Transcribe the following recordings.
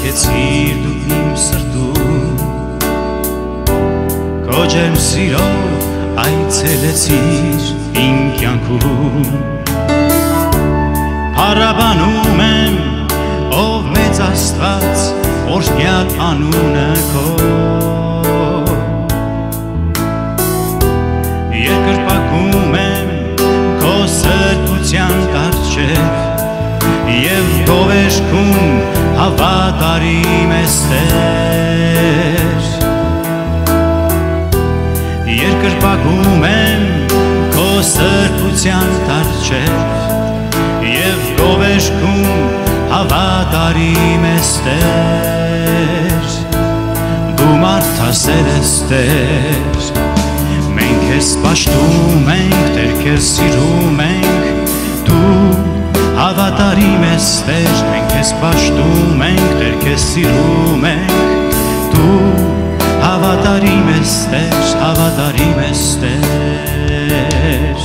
Սարքեցիր դու իմ սրտում Քո ջերմ սիրով այցելեցիր իմ կյանքում Փառաբանում եմ ով մեծ Աստված օրհնյալ անունը քո Երկրպագում եմ քո սրբության առջև Եվ գովեշքում հավատարիմ ես Տեր Երկրպագում եմ քո սրբության առջև Եվ գովեշքում հավատարիմ ես Տեր Դու մարդասեր ես Տեր Մենք ես պաշտում ենք, Տեր քեզ սիրում ենք Դու Հավատարիմ ես Տեր, մենք ես պաշտում ենք, Տեր քեզ սիրում ենք Դու հավատարիմ ես Տեր, հավատարիմ ես Տեր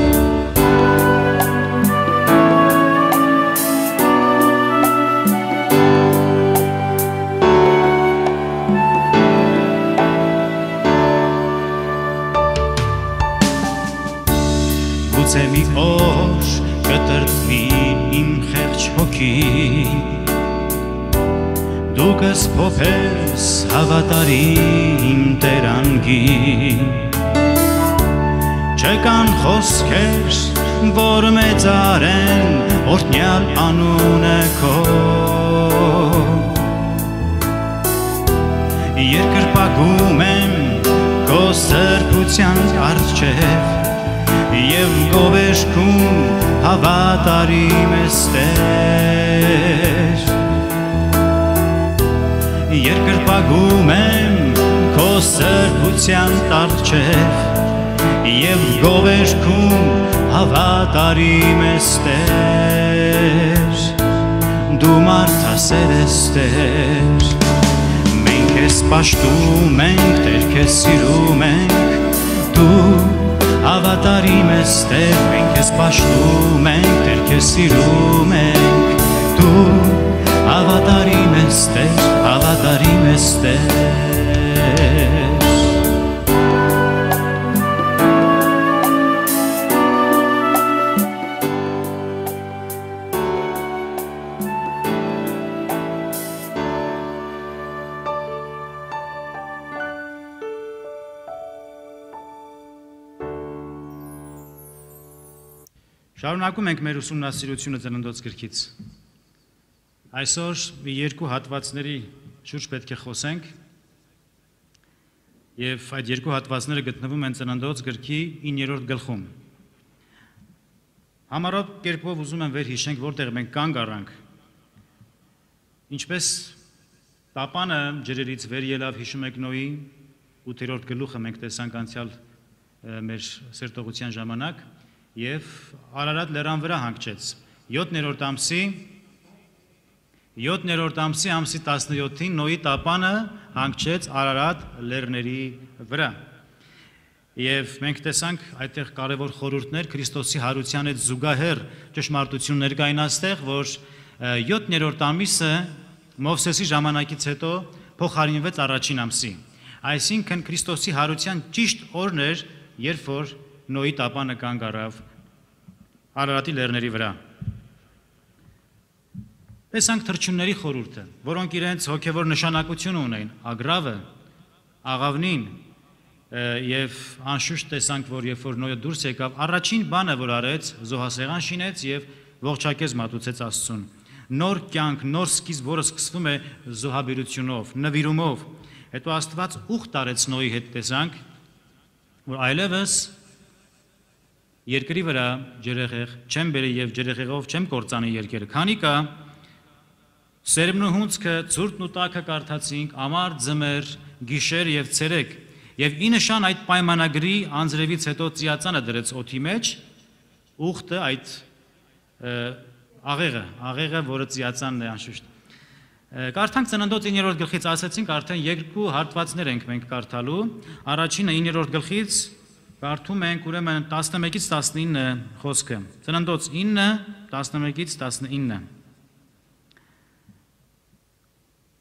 Գուցե մի օր կտրտվի իմ խեղճ հոգի Դու կսփոփես հավատարիմ Տերանգի Չկան խոսքեր, որ մեծարեն օրհնյալ անունը քո Երկրպագում եմ քո սրբության առջև Եվ գովեշքում հավատարիմ ես Տեր Երկրպագում եմ քո սրբության առջև Եվ գովեշքում հավատարիմ ես Տեր Դու մարդասեր ես Տեր Մենք ես պաշտում ենք, Տեր քեզ սիրում ենք Դու Հավատարիմ ես Տեր, մենք ես պաշտում ենք, Տեր քեզ սիրում ենք Դու հավատարիմ ես Տեր, հավատարիմ ես Տեր Շարունակում ենք մեր ուսումնասիրությունը Ծննդոց գրքից։ Այսօր մի երկու հատվածների շուրջ պետք է խոսենք եւ այդ երկու հատվածները գտնվում են Ծննդոց գրքի 9-րդ գլխում։ Համառոտ կերպով ուզում եմ վեր հիշենք, որտեղ մենք կանգ առանք։ Ինչպես տապանը ջրերից վեր ելավ, հիշում եք Նոյի 8-րդ գլուխը մենք տեսանք անցյալ մեր սերտողության ժամանակ Եվ Արարատ լեռան վրա հանգչեց 7-րդ ամսի ամսի 17-ին Նոյի տապանը հանգչեց Արարատ լեռների վրա Եվ մենք տեսանք այդտեղ կարևոր խորհուրդներ Քրիստոսի հարության հետ զուգահեռ ճշմարտություններ կային այստեղ, որ 7-րդ ամիսը Մովսեսի ժամանակից հետո փոխարինվեց առաջին ամսի Այսինքն Քրիստոսի հարության ճիշտ օրն էր, երբ որ Նոյի տապանը կանգ առավ Արարատի լեռների վրա Տեսանք թռչունների խորհուրդը, որոնք իրենց հոգևոր նշանակություն ունեն, ագրավը, աղավնին եւ անշուշտ տեսանք, որ երբ որ Նոյը դուրս եկավ, առաջին բանը, որ արեց, զոհասեղան շինեց եւ ողջակեզ մատուցեց Աստծուն։ Նոր կյանք, նոր սկիզբ, որը սկսվում է զոհաբերությունով, նվիրումով։ Հետո Աստված ուխտ արեց Նոյի հետ տեսանք, որ այլևս երկրի վրա ջրեղեղ չեմ բերի եւ ջրեղեղով չեմ կործանի երկերը։ Քանի կա Սերմն ու հունձքը, ցուրտն ու տաքը կարդացինք, ամառ, ձմեռ, գիշեր եւ ցերեկ։ Եվ ի նշան այդ պայմանագրի անձրևից հետո ծիածանը դրեց օդի մեջ, ուխտը այդ աղեղը, որը ծիածանն է անշուշտ։ Կարդանք Ծննդոց 9-րդ գլխից ասացինք, արդեն երկու հատվածներ ենք մենք կարդալու։ Առաջինը 9-րդ գլխից կարդում ենք ուրեմն 11-ից 19 խոսքը։ Ծննդոց 9, 11-ից 19։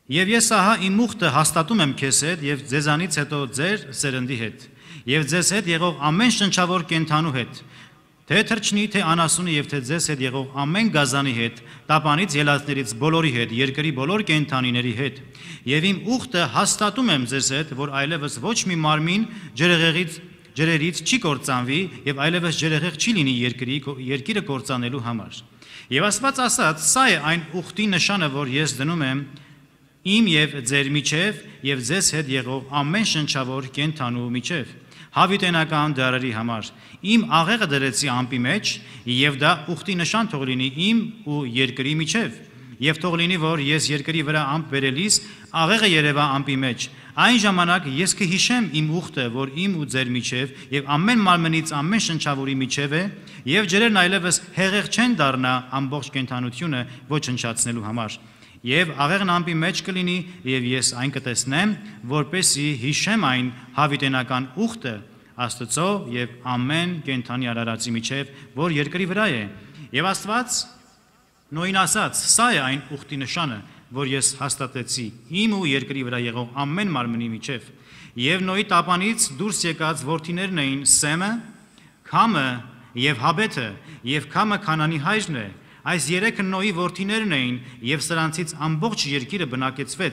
Եվ ես ահա իմ ուխտը հաստատում եմ քեզ հետ եւ ձեզանից հետո ձեր սերնդի հետ եւ ձեզ հետ եղող ամեն շնչավոր կենդանու հետ, թե թրջնի, թե անասունի եւ թե ձեզ հետ եղող ամեն գազանի հետ, տապանից ելածներից բոլորի հետ, երկրի բոլոր կենդանիների հետ։ Եվ իմ ուխտը հաստատում եմ ձեզ հետ, որ այլևս ոչ մի մարմին ջրերից չի կործանվի եւ այլևս ջրեղեղ չի լինի երկիրը կործանելու համար։ Եվ Աստված ասաց. սա է այն ուխտի նշանը, որ ես դնում եմ իմ եւ ձեր միջև եւ ձեզ հետ եղող ամեն շնչավոր կենդանու միջև, հավիտենական դարերի համար։ Իմ աղեղը դրեցի ամպի մեջ, եւ դա ուխտի նշան թող լինի իմ ու երկրի միջև, եւ թող լինի, որ ես երկրի վրա ամպ բերելիս աղեղը երևա ամպի մեջ։ Այն ժամանակ ես կհիշեմ իմ ուխտը, որ իմ ու ձեր միջև եւ ամեն մարմնից ամեն շնչավորի միջև է, եւ ջրերն այլևս հեղեղ չեն դառնա ամբողջ կենդանությունը ոչնչացնելու համար։ Եվ աղեղն ամպի մեջ կլինի, եւ ես այն կտեսնեմ, որպեսզի հիշեմ այն հավիտենական ուխտը Աստծո եւ ամեն կենդանի արարածի միջև, որ երկրի վրա է։ Եվ Աստված Նոյին ասաց. սա է այն ուխտի նշանը, որ ես հաստատեցի իմ ու երկրի վրա եղող ամեն մարմնի միջև։ Եվ Նոյի տապանից դուրս եկած որդիներն էին Սեմը, Քամը եւ Հաբեթը, եւ Քամը Քանանի հայրն է։ Այս երեքը Նոյի որդիներն էին, եւ սրանցից ամբողջ երկիրը բնակեցվեց։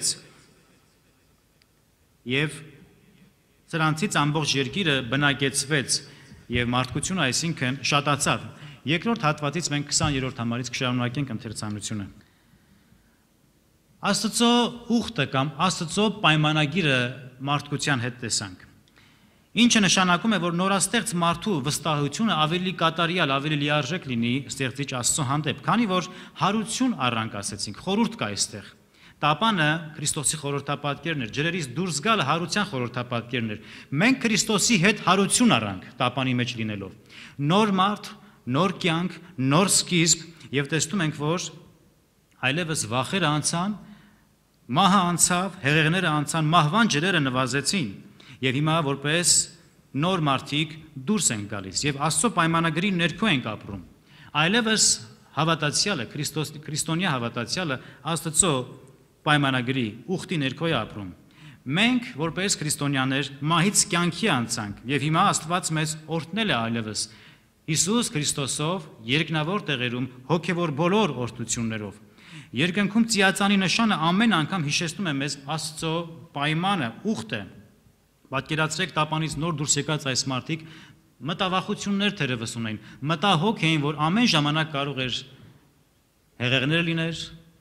Եվ սրանցից ամբողջ երկիրը բնակեցվեց եւ մարդկությունը այսինքն շատացավ։ Երկրորդ հատվածից մենք 20-րդ համարից կշարունակենք ընթերցանությունը։ Աստծո ուխտը կամ Աստծո պայմանագիրը մարդկության հետ տեսանք։ Ինչը նշանակում է, որ նորաստեղծ մարդու վստահությունը ավելի կատարյալ, ավելի լիարժեք լինի ստեղծիչ Աստծո հանդեպ, քանի որ հարություն առանք, ասեցինք, խորհուրդ կա այստեղ։ Տապանը Քրիստոսի խորհրդապատկերն էր, ջրերից դուրս գալը հարության խորհրդապատկերն էր։ Մենք Քրիստոսի հետ հարություն առանք տապանի մեջ լինելով։ Նոր մարդ, նոր կյանք, նոր սկիզբ, եւ տեսնում ենք, որ այլևս վախերը անցան, մահը անցավ, հեղեղները անցան, մահվան ջրերը նվազեցին, եւ հիմա որպես նոր մարդիկ դուրս են գալիս եւ Աստծո պայմանագրի ներքո ենք ապրում։ Այլևս հավատացյալը, քրիստոնյա հավատացյալը Աստծո պայմանագրի ուխտի ներքո է ապրում։ Մենք որպես քրիստոնյաներ մահից կյանքի անցանք եւ հիմա Աստված մեզ օրհնել է այլևս Հիսուս Քրիստոսով երկնավոր տեղերում հոգևոր բոլոր օրհնություններով։ Երկնքում ծիածանի նշանը ամեն անգամ հիշեցնում է մեզ Աստծո պայմանը, ուխտը։ Պատկերացրեք տապանից նոր դուրս եկած այս մարդիկ մտավախություններ թերևս ունեն, մտահոգ էին, որ ամեն ժամանակ կարող էր հեղեղներ լիներ,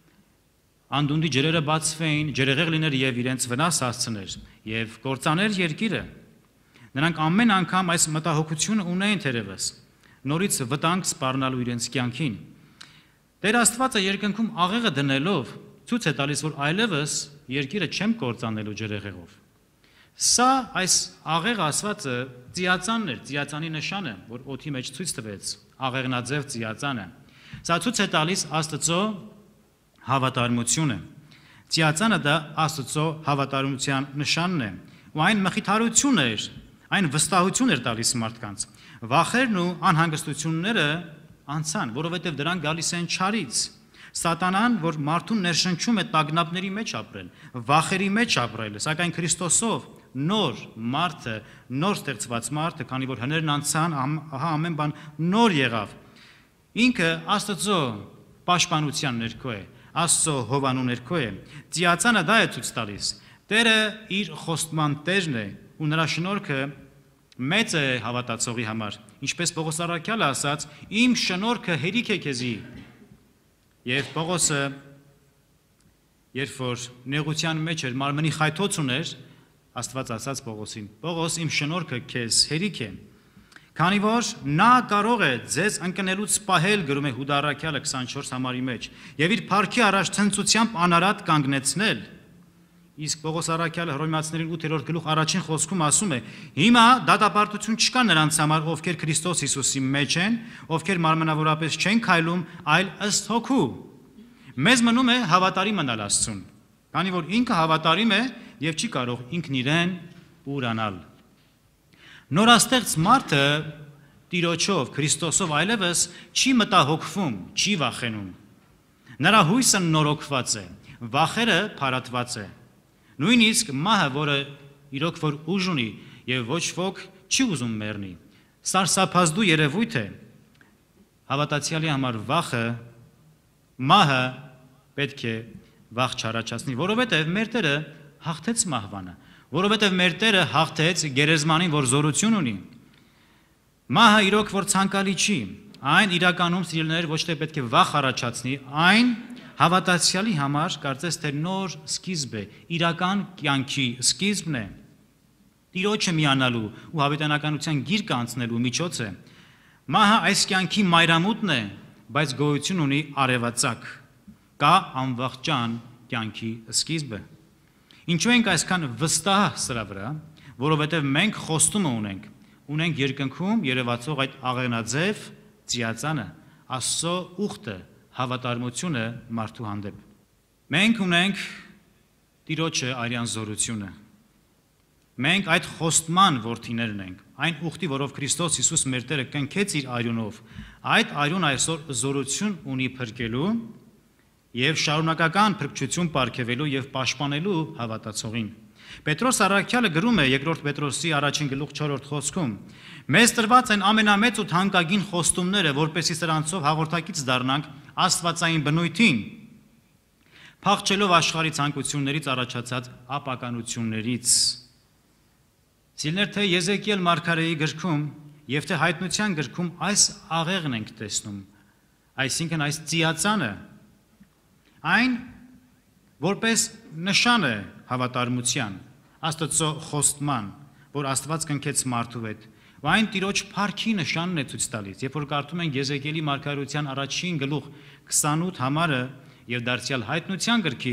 անդունդի ջրերը բացվեին, ջրեղեղ լիներ եւ իրենց վնաս հասցներ եւ կործաներ երկիրը։ Նրանք ամեն անգամ այս մտահոգությունը ունեին թերևս, նորից վտանգ սպառնալու իրենց կյանքին։ Տեր Աստվածը երկնքում աղեղը դնելով ցույց է տալիս, որ այլևս երկիրը չեմ կործանելու ջրեղեղով։ Սա այս աղեղը ասվածը ծիածանն էր, ծիածանի նշանը, որ օդի մեջ ցույց տվեց, աղեղնաձև ծիածանը։ Սա ցույց է տալիս Աստծո հավատարմությունը։ Ծիածանը դա Աստծո հավատարմության նշանն է, ու այն մխիթարություն էր, այն վստահություն էր տալիս մարդկանց։ Վախերն ու անհանգստությունները անցան, որովհետև դրանք գալիս են չարից։ Սատանան, որ մարդուն ներշնչում է տագնապների մեջ ապրել, վախերի մեջ ապրել, սակայն Քրիստոսով նոր մարդը, նոր ստեղծված մարդը, քանի որ հներն անցան, ահա ամեն բան նոր եղավ։ Ինքը Աստծո պաշտպանության ներքո է, Աստծո հովանու ներքո է։ Ծիածանը դա է ցույց տալիս։ Տերը իր խոստման տերն է, ու նրա շնորհքը մեծ է հավատացողի համար։ Ինչպես Պողոս առաքյալը ասաց, իմ շնորհքը հերիք է քեզի։ Եվ Պողոսը, երբ որ նեղության մեջ էր, մարմնի խայթոց ուներ, Աստված ասաց Պողոսին. Պողոս, իմ շնորհքը քեզ հերիք է։ Քանի որ նա կարող է ձեզ ընկնելուց պահել, գրում է Հուդա առաքյալը 24 համարի մեջ, եւ իր փառքի առաջ ցնծությամբ անարատ կանգնեցնել։ Իսկ Պողոս առաքյալը Հռոմեացիներին 8-րդ գլուխ առաջին խոսքում ասում է. հիմա դատապարտություն չկա նրանց համար, ովքեր Քրիստոս Հիսուսի մեջ են, ովքեր մարմնավորապես չեն քայլում, այլ ըստ հոգու։ Մեզ մնում է հավատարիմ մնալ Աստծուն, քանի որ ինքը հավատարիմ է եւ չի կարող ինքն իրեն ուրանալ։ Նորաստեղծ մարդը Տիրոջով, Քրիստոսով այլևս չի մտահոգվում, չի վախենում։ Նրա հույսը նորոգված է։ Վախերը փարատված է։ Նույնիսկ մահը, որը իրոք որ ուժ ունի եւ ոչ ոք չի ուզում մեռնի, սարսափազդու երևույթ է։ Հավատացյալի համար մահը պետք է վախ չառաջացնի, որովհետև մեր Տերը հաղթեց մահվանը, որովհետև մեր Տերը հաղթեց գերեզմանին, որ զորություն ունի։ Մահը իրոք որ ցանկալի չի, այն իրականում սիրելիներ ոչ թե պետք է վախ առաջացնի, այն հավատացյալի համար կարծես թե նոր սկիզբ է, իրական կյանքի սկիզբն է, Տիրոջը միանալու ու հավիտենականության գիրկը անցնելու միջոց է։ Մահը այս կյանքի մայրամուտն է, բայց գոյություն ունի արևածագ, կա անվախճան կյանքի սկիզբը։ Ինչու ենք այսքան վստահ սրա վրա, որովհետև մենք խոստումը ունենք երկնքում երևացող այդ աղենաձև ծիածանը, Աստծո ուխտը, հավատարմությունը մարդու հանդեպ։ Մենք ունենք Տիրոջը արյան զորությունը։ Մենք այդ խոստման որդիներն ենք, այն ուխտի, որով Քրիստոս Հիսուս մեր Տերը կնքեց իր արյունով, այդ արյուն այսօր զորություն ունի փրկելու եւ շարունակական փրկչություն պարգևելու եւ պաշտպանելու հավատացողին։ Պետրոս առաքյալը գրում է 2 Պետրոսի 1:4 խոսքում. Մեզ տրված են ամենամեծ ու թանկագին խոստումները, որպեսզի սրանցով հաղորդակից դառնանք աստվածային բնույթին, փախչելով աշխարհի ցանկություններից առաջացած ապականություններից։ Սիրելիներ, թե Եզեկիել մարգարեի գրքում եւ թե հայտնության գրքում այս աղեղն ենք տեսնում, այսինքն այս ծիածանը, այն որպես նշան է հավատարմության, Աստծո խոստման, որ Աստված կնքեց մարդու հետ, ու այն Տիրոջ փառքի նշանն է ցույց տալիս, երբ որ կարդում ենք Եզեկիելի մարգարեության 1:28 համարը եւ դարձյալ հայտնության գրքի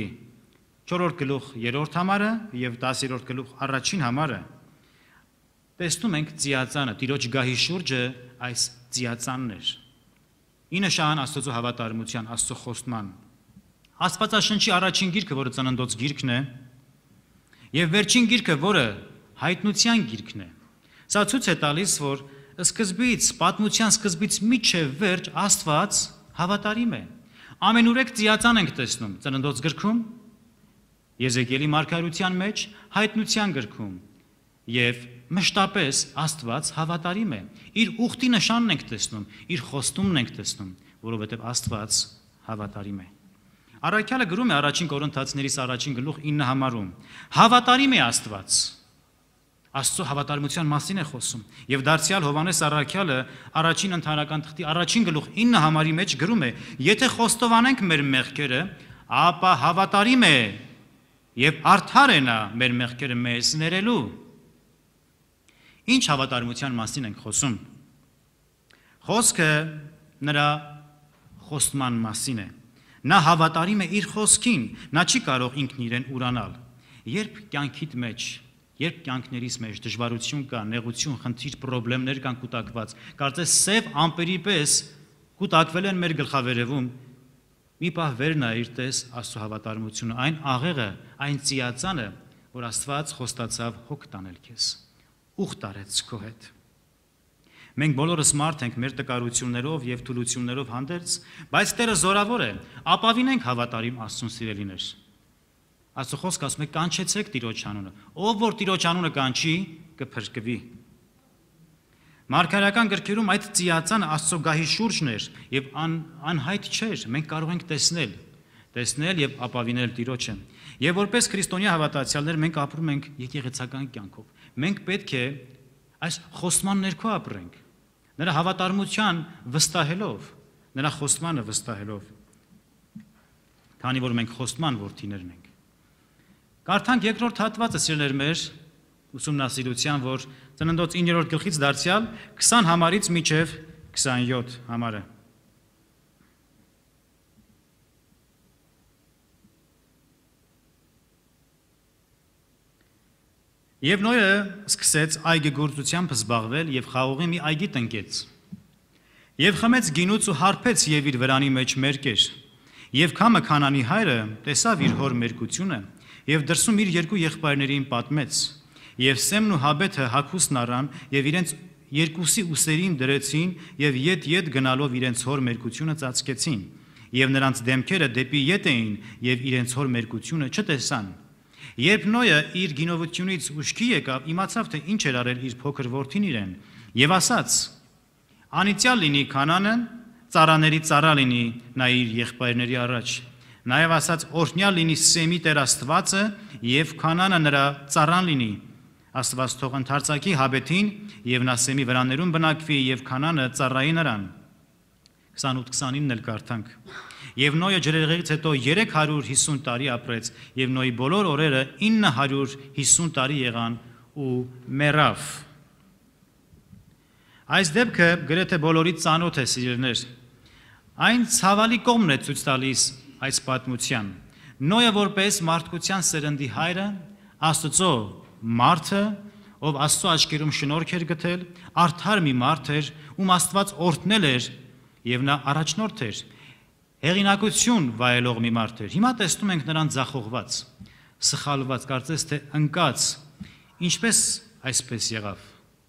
4:3 համարը եւ 10:1 համարը, տեսնում ենք ծիածանը, Տիրոջ գահի շուրջը այս ծիածանն էր։ Ի նշան Աստծո հավատարմության, Աստծո խոստման։ Աստվածաշնչի առաջին գիրքը, որը ծննդոց գիրքն է, եւ վերջին գիրքը, որը հայտնության գիրքն է, սա ցույց է տալիս, որ սկզբից, պատմության սկզբից մինչև վերջ Աստված հավատարիմ է։ Ամենուրեք ծիածան ենք տեսնում ծննդոց գրքում, Եզեկիելի մարգարեության մեջ, հայտնության գրքում եւ մշտապես Աստված հավատարիմ է։ Իր ուխտի նշանն ենք տեսնում, իր խոստումն ենք տեսնում, որովհետև Աստված հավատարիմ է։ Առաքյալը գրում է առաջին Կորինթացիներից 1:9 համարում. Հավատարիմ է Աստված։ Աստծո հավատարմության մասին է խոսում։ Եվ դարձյալ Հովհաննես առաքյալը առաջին ընթանրական թղթի 1:9 համարի մեջ գրում է. Եթե խոստովանենք մեր մեղքերը, ապա հավատարիմ է եւ արդար է նա մեր մեղքերը մեզ ներելու։ Ինչ հավատարմության մասին ենք խոսում։ Խոսքը նրա խոստման մասին է։ Նա հավատարիմ է իր խոսքին, նա չի կարող ինքն իրեն ուրանալ։ Երբ կյանքիդ մեջ, երբ կյանքներիս մեջ դժվարություն կա, նեղություն, խնդիր, խնդիրներ կան կուտակված, կարծես սև ամպերի պես կուտակվել են մեր գլխավերևում, մի պահ վեր նայիր տես Աստծո հավատարմությունը, այն աղեղը, այն ծիածանը, որ Աստված խոստացավ հոգ տանել քեզ, ուխտ արեց քո հետ։ Մենք բոլորս մարդ ենք մեր տկարություններով եւ թուլություններով հանդերձ, բայց Տերը զորավոր է, ապավինենք հավատարիմ Աստծուն սիրելիներ։ Աստծո խոսքը ասում է կանչեցեք Տիրոջ անունը, ով որ Տիրոջ անունը կանչի, կփրկվի։ Մարգարեական գրքերում այդ ծիածանը Աստծո գահի շուրջն էր եւ անհայտ չէր, մենք կարող ենք տեսնել եւ ապավինել Տիրոջը։ Եվ որպես քրիստոնյա հավատացյալներ մենք ապրում ենք եկեղեցական կյանքով։ Մենք պետք է այս խոստման ներքո ապրենք, նրա հավատարմության վստահելով, նրա խոստմանը վստահելով, քանի որ մենք խոստման որդիներն ենք։ Կարդանք երկրորդ հատվածը սիրելիներ մեր ուսումնասիրության, որ ծննդոց 9-րդ գլխից դարձյալ 20 համարից մինչև 27 համարը։ Եվ Նոյը սկսեց այգեգործությամբ զբաղվել եւ խաղողի մի այգի տնկեց։ Եվ խմեց գինուց ու հարբեց եւ իր վրանի մեջ մերկեր։ Եվ Քամը Քանանի հայրը տեսավ իր հոր մերկությունը եւ դրսում իր երկու եղբայրներին պատմեց։ Եվ Սեմն ու Հաբեթը հագուստն առան եւ իրենց երկուսի ուսերին դրեցին եւ ետ գնալով իրենց հոր մերկությունը ծածկեցին։ եւ նրանց դեմքերը դեպի ետ էին եւ իրենց հոր մերկությունը չտեսան։ Երբ Նոյը իր գինովությունից ուշքի եկավ, իմացավ, թե ինչ էր արել իր փոքր որդին իրեն, եւ ասաց. «Անիծյալ լինի Քանանը, ծառաների ծառա լինի նա իր եղբայրների առաջ»։ Նաեւ ասաց. «Օրհնյալ լինի Սեմի Տեր Աստվածը եւ Քանանը նրա ծառան լինի»։ Աստված թող ընդարձակի Հաբեթին եւ նա Սեմի վրաներում բնակվի եւ Քանանը ծառայի նրան։ 28-29-ն էլ կարդանք։ Եվ Նոյը ջրեղեղից հետո 350 տարի ապրեց, եւ Նոյի բոլոր օրերը 950 տարի եղան ու մեռավ։ Այս դեպքը գրեթե բոլորի ծանոթ է, սիրելիներ։ Այն ցավալի կողմն է ցույց տալիս այս պատմության։ Նոյը որպես մարդկության սերնդի հայրը, Աստծո մարդը, ով Աստծո աչքերում շնորհք էր գտել, արդար մի մարդ էր, ում Աստված օրհնել էր, եւ նա առաջնորդ էր, հեղինակություն վայելող մի մարդ էր։ Հիմա տեսնում ենք նրան ձախողված, սխալված, կարծես թե ընկած, ինչպես այսպես եղավ։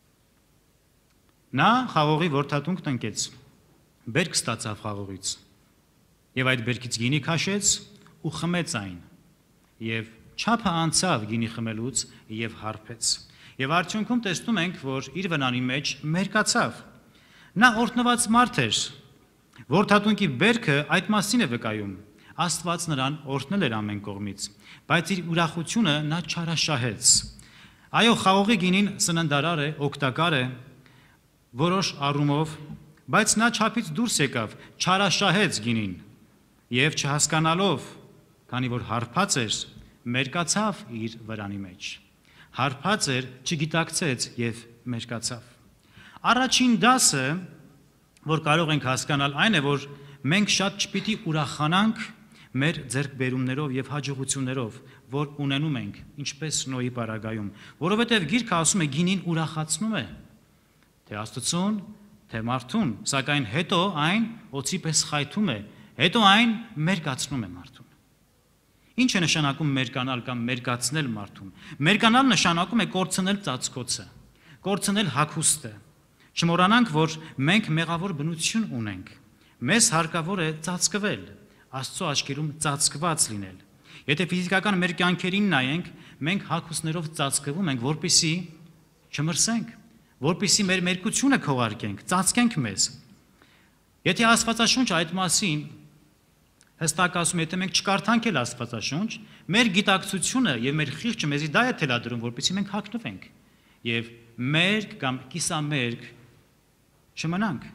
Նա խաղողի որդատունք տնկեց, բերք ստացավ խաղողից, եւ այդ բերքից գինի քաշեց ու խմեց այն, եւ չափը անցավ գինի խմելուց եւ հարբեց։ Եվ արդյունքում տեսնում ենք, որ իր վնանի մեջ մերկացավ։ Նա օրհնված մարդ էր։ Որդատունքի բերքը այդ մասին է վկայում։ Աստված նրան օրհնել էր ամեն կողմից, բայց իր ուրախությունը նա չարաշահեց։ Այո, խաղողի գինին սննդարար է, օգտակար է որոշ առումով, բայց նա չափից դուրս եկավ, չարաշահեց գինին եւ չհասկանալով, քանի որ հարբած էր, մերկացավ իր վրանի մեջ։ Հարբած էր, չգիտակցեց եւ մերկացավ։ Առաջին դասը, որ կարող ենք հասկանալ, այն է, որ մենք շատ չպիտի ուրախանանք մեր ձեռքբերումներով եւ հաջողություններով, որ ունենում ենք, ինչպես Նոյի պարագայում, որովհետեւ գիրքը ասում է գինին ուրախացնում է, թե Աստծուն, թե մարդուն, սակայն հետո այն օծի պես խայթում է, հետո այն մերկացնում է մարդուն։ Ինչ է նշանակում մերկանալ կամ մերկացնել մարդուն։ Մերկանալ նշանակում է կորցնել ծածկոցը, կորցնել հագուստը։ Չմոռանանք, որ մենք մեղավոր բնություն ունենք։ Մեզ հարկավոր է ծածկվել, Աստծո աչքերում ծածկված լինել։ Եթե ֆիզիկական մեր կյանքերին նայենք, մենք հագուստներով ծածկվում ենք, որպեսզի չմրսենք, որպեսզի մեր մերկությունը քողարկենք, ծածկենք մեզ։ Եթե Աստվածաշունչը այդ մասին հստակ ասում, եթե մենք չկարդանք էլ Աստվածաշունչ, մեր գիտակցությունը եւ մեր խիղճը մեզի դա է թելադրում, որպեսզի մենք հագնվենք եւ մերկ կամ կիսամերկ չմնանք։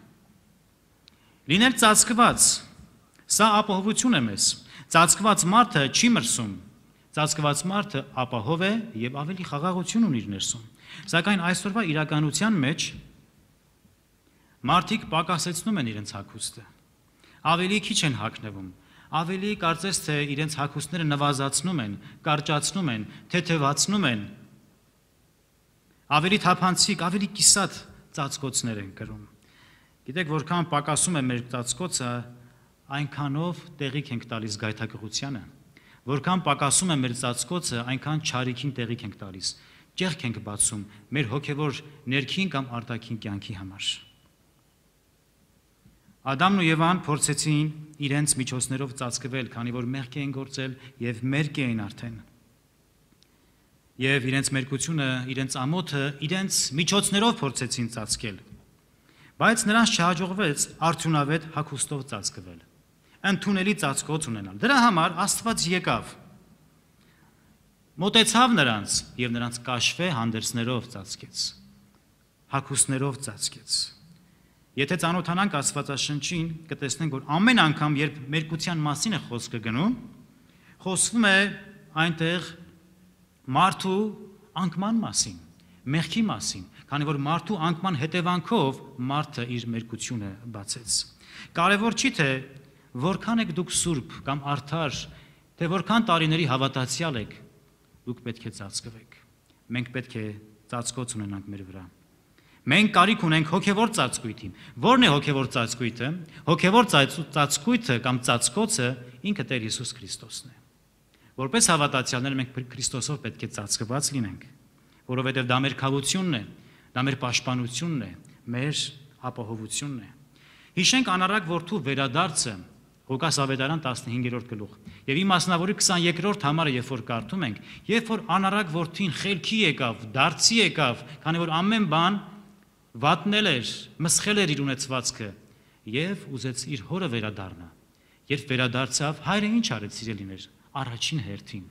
Լինել ծածկված, սա ապահովություն է մեզ։ Ծածկված մարդը չի մրսում, ծածկված մարդը ապահով է եւ ավելի խաղաղություն ունի իր ներսում։ Սակայն այսօրվա իրականության մեջ մարդիկ պակասեցնում են իրենց հագուստը, ավելի քիչ են հագնվում, ավելի կարծես թե իրենց հագուստները նվազացնում են, կարճացնում են, թեթևացնում են, ավելի թափանցիկ, ավելի կիսատ ծածկոցներ են կրում։ Գիտեք, որքան պակասում է մեր ծածկոցը, այնքանով տեղիք ենք տալիս գայթակղությանը, որքան պակասում է մեր ծածկոցը, այնքան չարիքին տեղիք ենք տալիս, ճեղք ենք բացում մեր հոգևոր ներքին կամ արտաքին կյանքի համար։ Ադամն ու Եվան փորձեցին իրենց միջոցներով ծածկվել, քանի որ մեղք էին գործել եւ մերկ էին արդեն։ Եվ իրենց մերկությունը, իրենց ամոթը, իրենց միջոցներով փորձեցին ծածկել։ Բայց նրանց չհաջողվեց արդյունավետ հագուստով ծածկվել, ընդունելի ծածկոց ունենալ։ Դրա համար Աստված եկավ, մոտեցավ նրանց եւ նրանց կաշվե հանդերձներով ծածկեց, հագուստներով ծածկեց։ Եթե ծանոթանանք Աստվածաշնչին, կտեսնենք, որ ամեն անգամ, երբ մերկության մասին է խոսքը գնում, խոսվում է այնտեղ մարդու անկման մասին, մեղքի մասին, քանի որ մարդու անկման հետևանքով մարդը իր մերկությունը բացեց։ Կարևոր չի թե որքան եք դուք սուրբ կամ արդար, թե որքան տարիների հավատացյալ եք, դուք պետք է ծածկվեք։ Մենք պետք է ծածկոց ունենանք մեր վրա։ Մենք կարիք ունենք հոգևոր ծածկույթի։ Ո՞րն է հոգևոր ծածկույթը։ Հոգևոր ծածկույթը կամ ծածկոցը ինքը Տեր Հիսուս Քրիստոսն է։ Որպես հավատացյալներ մենք Քրիստոսով պետք է ծածկված լինենք, որովհետև դա մեր քավությունն է, դա մեր պաշտպանությունն է, մեր ապահովությունն է։ Հիշենք անառակ որդու վերադարձը Ղուկաս ավետարան 15-րդ գլուխ։ Եվ իմասնավորի 22-րդ համարը երբ որ կարդում ենք, երբ որ անարակ որդին խելքի եկավ, դարձի եկավ, քանի որ ամեն բան վատնել էր, մսխել էր իր ունեցվածքը, եւ ուզեց իր հորը վերադառնա։ Երբ վերադարձավ, հայրը ինչ արեց, սիրելիներ, առաջին հերթին։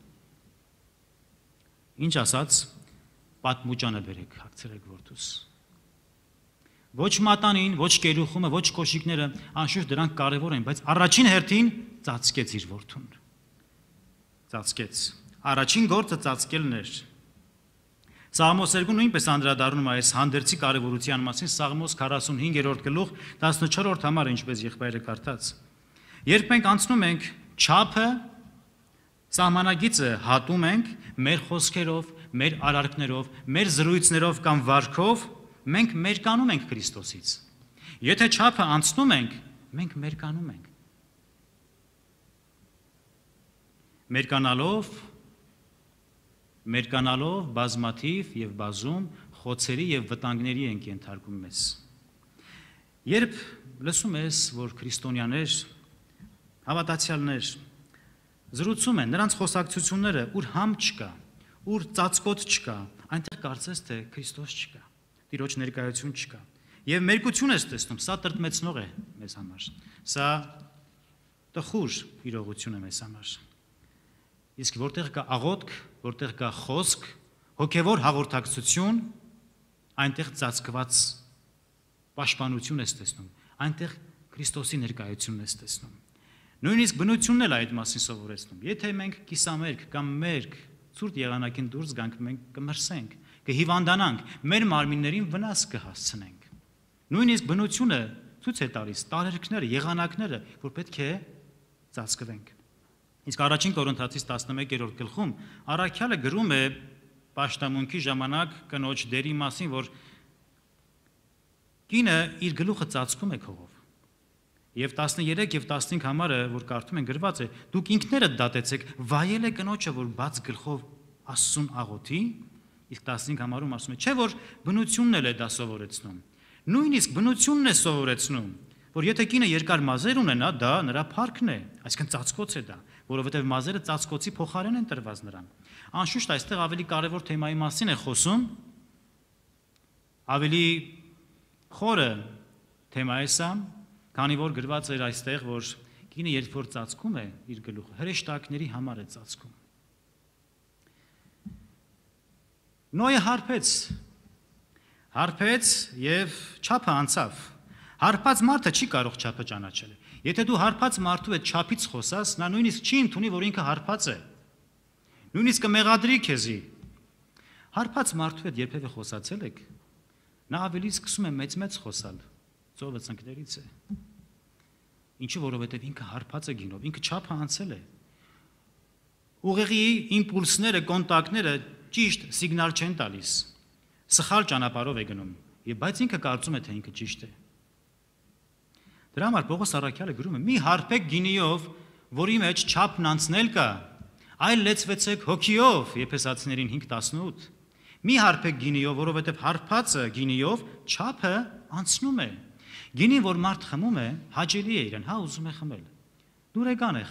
Ինչ ասաց, պատմուճանը բերեք, հագցրեք որդուս։ Ոչ մատանին, ոչ կերուխումը, ոչ կոշիկները, անշուշտ դրանք կարևոր են, բայց առաջին հերթին ծածկեց իր որդուն։ Ծածկեց։ Առաջին գործը ծածկելն էր։ Սաղմոս 2 նույնպես անդրադառնում է այս հանդերձի կարևորության մասին, Սաղմոս 45-րդ գլուխ 14-րդ համարը, ինչպես եղբայրը կարդաց։ Երբ մենք անցնում ենք չափը, սահմանագիծը հատում ենք մեր խոսքերով, մեր արարքներով, մեր զրույցներով կամ վարքով, մենք մերկանում ենք Քրիստոսից։ Եթե չափը անցնում ենք, մենք մերկանում ենք։ Մերկանալով բազմաթիվ եւ բազում խոցերի եւ վտանգների ենք ենթարկում մեզ։ Երբ լսում ես, որ քրիստոնյաներ, հավատացյալներ զրուցում են, նրանց խոսակցությունները, ուր համ չկա, ուր ծածկոտ չկա, այնտեղ կարծես թե Քրիստոս չկա, Տիրոջ ներկայություն չկա։ Եվ մերկություն ես տեսնում, սա տրտմեցնող է մեզ համար։ Սա տխուր իրողություն է մեզ համար։ Իսկ որտեղ կա աղոթք, որտեղ կա խոսք, հոգևոր հաղորդակցություն, այնտեղ ծածկված պաշտպանություն ես տեսնում, այնտեղ Քրիստոսի ներկայությունն ես տեսնում։ Նույնիսկ բնությունն էլ այդ մասին սովորեցնում։ Եթե մենք կիսամերկ կամ մերկ ցուրտ եղանակին դուրս գանք, մենք կմրսենք, կհիվանդանանք, մեր մարմիններին վնաս կհասցնենք։ Նույնիսկ բնությունը ցույց է տալիս տարերքները, եղանակները, որ պետք է ծածկվենք։ Իսկ առաջին Կորինթացիս 11-րդ գլխում առաքյալը գրում է պաշտամունքի ժամանակ կնոջ դերի մասին, որ կինը իր գլուխը ծածկում է քողով։ Եվ 13 եւ 15 համարը, որ կարդում են, գրված է. դուք ինքներդ դատեցեք, վայել է կնոջը, որ բաց գլխով Աստծուն աղոթի, իսկ 15 համարում ասում է, չէ՞ որ բնությունն էլ է դա սովորեցնում։ Նույնիսկ բնությունն է սովորեցնում, որ եթե կինը երկար մազեր ունենա, դա նրա փառքն է, այսինքն ծածկոց է դա, որովհետև մազերը ծածկոցի փոխարեն են տրված նրան։ Անշուշտ այստեղ ավելի կարևոր թեմայի մասին է խոսում, ավելի խորը թեմա է սա, քանի որ գրված էր այստեղ, որ կինը երբ որ ծածկում է իր գլուխը, հրեշտակների համար է ծածկում։ Նոյը հարբեց եւ չափը անցավ։ Հարբած մարդը չի կարող չափը ճանաչել։ Եթե դու հարբած մարդու հետ չափից խոսաս, նա նույնիսկ չի ընդունի, որ ինքը հարբած է։ Նույնիսկ կմեղադրի քեզի։ Հարբած մարդու հետ երբևէ խոսացել եք, նա ավելի սկսում է մեծ խոսալ, ծովը ծնկներից է։ Ինչու, որովհետև ինքը հարբած է գինով, ինքը չափը անցել է։ Ուղեղի իմպուլսները, կոնտակտները ճիշտ սիգնալ չեն տալիս։ Սխալ ճանապարհով է գնում, եւ բայց ինքը կարծում է, թե ինքը ճիշտ է։ Դրա համար Պողոս առաքյալը գրում է. մի հարբեք գինիով, որի մեջ չափն անցնել կա, այլ լեցվեցեք հոգիով, Եփեսացիներին 5:18։ Մի հարբեք գինիով, որովհետև հարբածը գինիով չափը անցնում է։ Գինին, որ մարդ խմում է, հաճելի է իրեն, հա ուզում է խմել։ Դուրեկան է,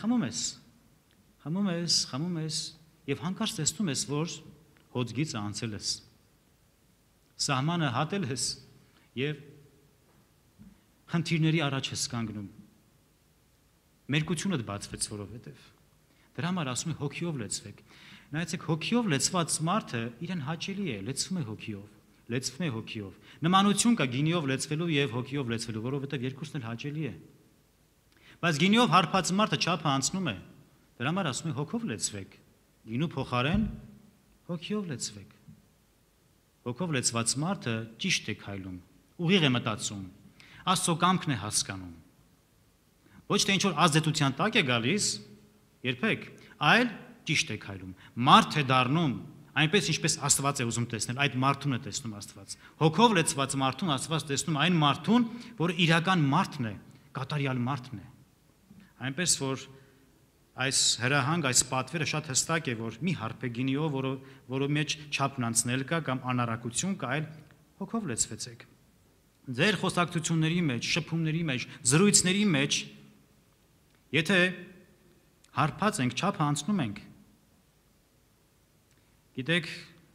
խմում ես, եւ հանկարծ տեսնում ես, որ հոդգիծը անցել ես։ Սահմանը հատել ես եւ խնդիրների առաջ ես կանգնում։ Մերկությունդ բացվեց, որովհետև դրա համար ասում է հոգիով լեցվեք։ Նայեցեք, հոգիով լեցված մարդը իրեն հաճելի է, լեցվում է հոգիով։ Նմանություն կա գինիով լեցվելու եւ հոգիով լեցվելու, որովհետև երկուսն էլ հաճելի է։ Բայց գինիով հարբած մարդը չափը անցնում է։ Դրա համար ասում է հոգով լեցվեք։ Գինու փոխարեն հոգիով լեցվեք։ Հոգով լեցված մարդը ճիշտ է քայլում, ուղիղ է մտածում, Աստծո կամքն է հասկանում։ Ոչ թե ինչ-որ ազդեցության տակ է գալիս, երբեք, այլ ճիշտ է քայլում։ Մարդ է դառնում, այնպես ինչպես Աստված է ուզում տեսնել, այդ մարդուն է տեսնում Աստված։ Հոգով լեցված մարդուն Աստված տեսնում այն մարդուն, որը իրական մարդն է, կատարյալ մարդն է։ Այնպես որ այս հրահանգ, այս պատվերը շատ հստակ է, որ մի հարբեք գինիով, որի մեջ չափն անցնել կա կամ անարակություն կա, այլ հոգով լեցվեցեք։ Ձեր խոսակցությունների մեջ, շփումների մեջ, զրույցների մեջ Եթե հարբած ենք, չափը անցնում ենք, գիտեք,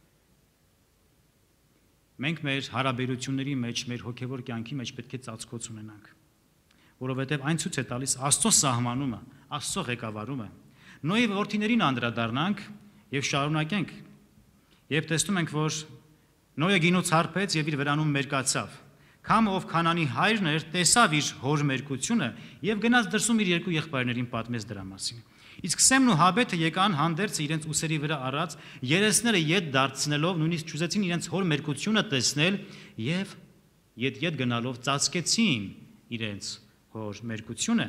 մենք մեր հարաբերությունների մեջ, մեր հոգևոր կյանքի մեջ պետք է ծածկոց ունենանք, որովհետև այն ցույց է տալիս Աստծո սահմանումը, Աստծո ղեկավարումը։ Նոյի որդիներին անդրադառնանք եւ շարունակենք, եւ տեսնում ենք, որ Նոյը գինուց հարբեց եւ իր վրանում մերկացավ։ Քամը, ով Քանանի հայրն էր, տեսավ իր հոր մերկությունը եւ գնաց դրսում իր երկու եղբայրներին պատմեց դրա մասին։ Իսկ Սեմն ու Հաբեթը եկան հանդերձ իրենց ուսերի վրա առած, երեսները ետ դարձնելով, նույնիսկ չուզեցին իրենց հոր մերկությունը տեսնել եւ ետ գնալով ծածկեցին իրենց հոր մերկությունը։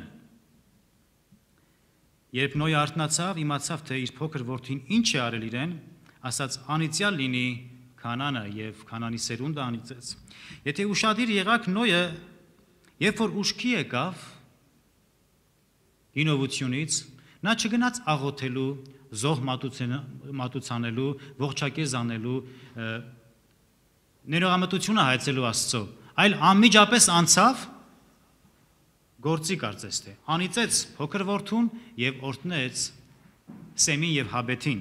Երբ Նոյը արթնացավ, իմացավ, թե իր փոքր որդին ինչ է արել իրեն, ասաց. անիծյալ լինի Քանանը եւ Քանանի սերունդը անիծեց։ Եթե ուշադիր եղաք, Նոյը, երբ որ ուշքի եկավ գինովությունից, նա չգնաց աղոթելու, զոհ մատուցանելու, ողջակեզ անելու, ներողամտությունը հայցելու Աստծո, այլ անմիջապես անցավ գործի կարծես թե, անիծեց փոքր որդուն եւ օրհնեց Սեմին եւ Հաբեթին։